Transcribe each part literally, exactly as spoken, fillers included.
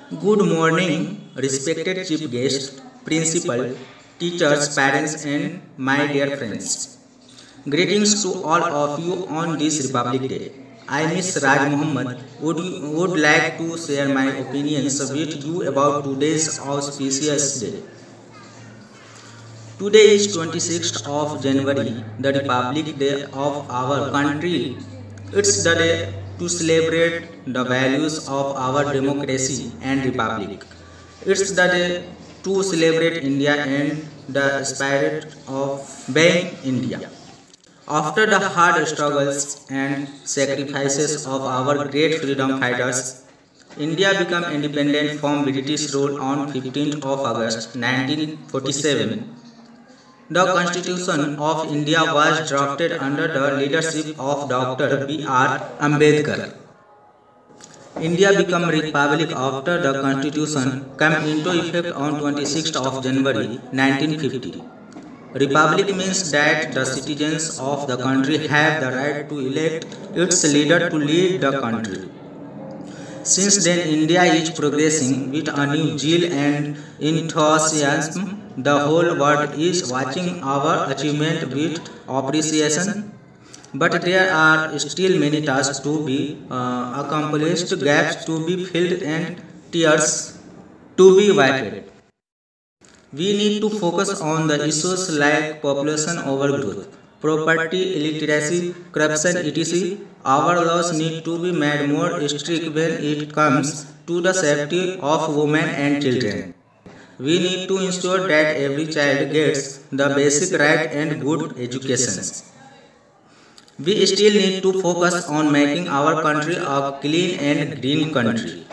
Good morning, respected chief guest, principal, teachers, parents, and my dear friends. Greetings to all of you on this Republic Day. I, Miss Raj Muhammad, would, would like to share my opinions with you about today's auspicious day. Today is twenty-sixth of January, the Republic Day of our country. It's the day to celebrate the values of our democracy and republic. It's the day to celebrate India and the spirit of being India. After the hard struggles and sacrifices of our great freedom fighters, India became independent from British rule on fifteenth of August nineteen forty-seven. The Constitution of India was drafted under the leadership of Doctor B R Ambedkar. India became a republic after the Constitution came into effect on twenty-sixth of January nineteen fifty. Republic means that the citizens of the country have the right to elect its leader to lead the country. Since then, India is progressing with a new zeal and enthusiasm. The whole world is watching our achievement with appreciation. But there are still many tasks to be uh, accomplished, gaps to be filled, and tears to be wiped. We need to focus on the issues like population overgrowth, property illiteracy, corruption, et cetera. Our laws need to be made more strict when it comes to the safety of women and children. We need to ensure that every child gets the basic right and good education. We still need to focus on making our country a clean and green country.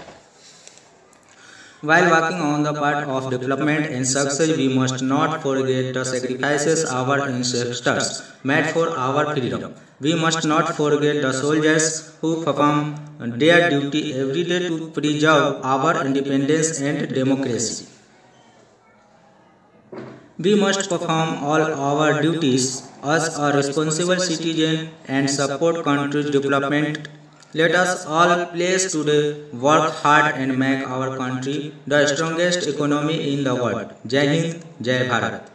While working on the path of development and success, we must not forget the sacrifices our ancestors made for our freedom. We must not forget the soldiers who perform their duty every day to preserve our independence and democracy. We must perform all our duties as a responsible citizen and support country's development. Let us all pledge today, work hard and make our country the strongest economy in the world. Jai Hind, Jai Bharat.